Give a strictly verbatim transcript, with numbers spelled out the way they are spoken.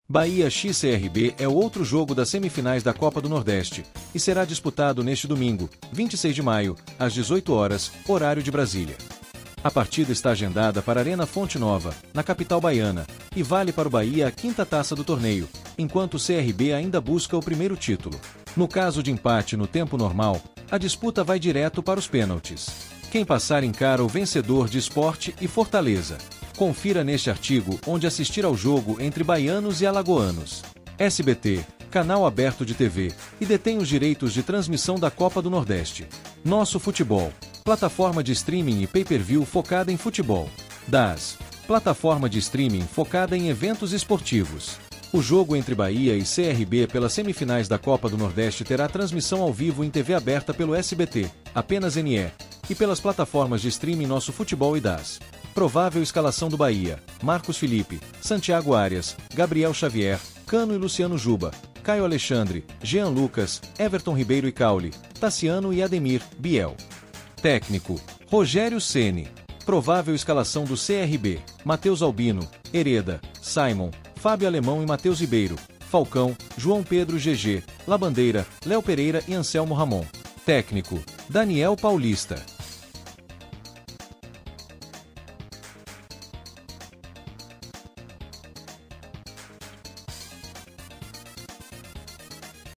Bahia X C R B é o outro jogo das semifinais da Copa do Nordeste e será disputado neste domingo, vinte e seis de maio, às dezoito horas, horário de Brasília. A partida está agendada para a Arena Fonte Nova, na capital baiana, e vale para o Bahia a quinta taça do torneio, enquanto o C R B ainda busca o primeiro título. No caso de empate no tempo normal, a disputa vai direto para os pênaltis. Quem passar encara o vencedor de Sport e Fortaleza. Confira neste artigo onde assistir ao jogo entre baianos e alagoanos. S B T, canal aberto de T V, e detém os direitos de transmissão da Copa do Nordeste. Nosso Futebol, plataforma de streaming e pay-per-view focada em futebol. D A S, plataforma de streaming focada em eventos esportivos. O jogo entre Bahia e C R B pelas semifinais da Copa do Nordeste terá transmissão ao vivo em T V aberta pelo S B T, apenas N E, e pelas plataformas de streaming Nosso Futebol e D A S. Provável escalação do Bahia: Marcos Felipe, Santiago Arias, Gabriel Xavier, Cano e Luciano Juba, Caio Alexandre, Jean Lucas, Everton Ribeiro e Caule, Tassiano e Ademir, Biel. Técnico: Rogério Ceni. Provável escalação do C R B: Matheus Albino, Hereda, Simon, Fábio Alemão e Matheus Ribeiro, Falcão, João Pedro G G, Labandeira, Léo Pereira e Anselmo Ramon. Técnico: Daniel Paulista.